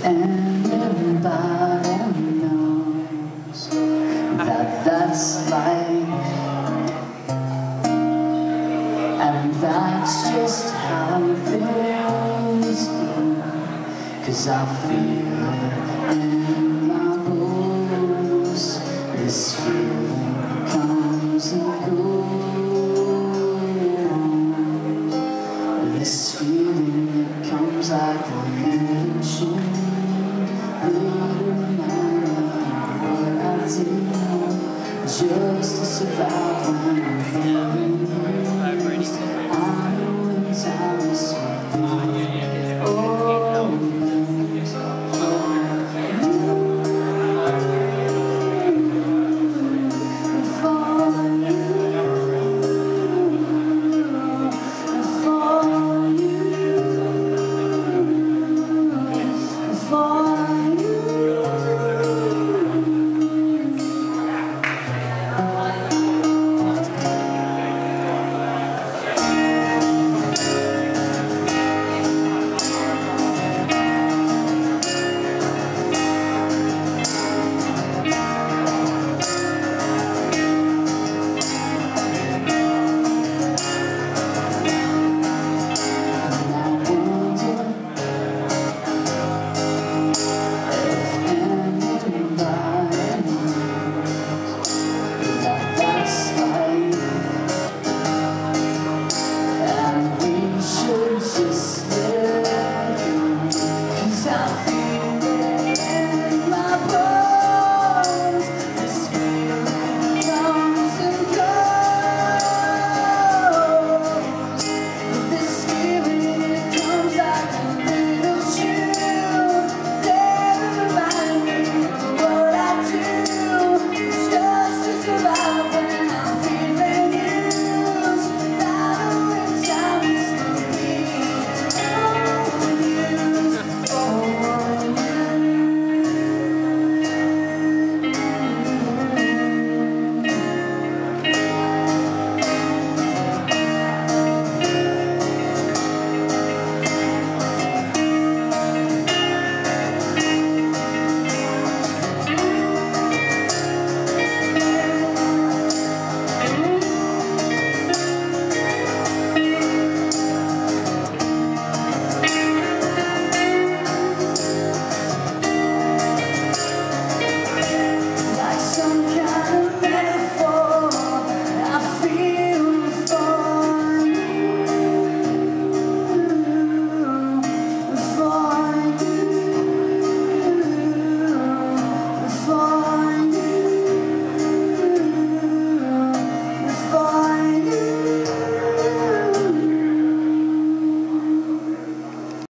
And everybody knows that that's life, and that's just how it feels. 'Cause I feel it in my bones. This feeling comes and goes. This feeling, it comes like a little chill. Just to survive when I'm feeling used.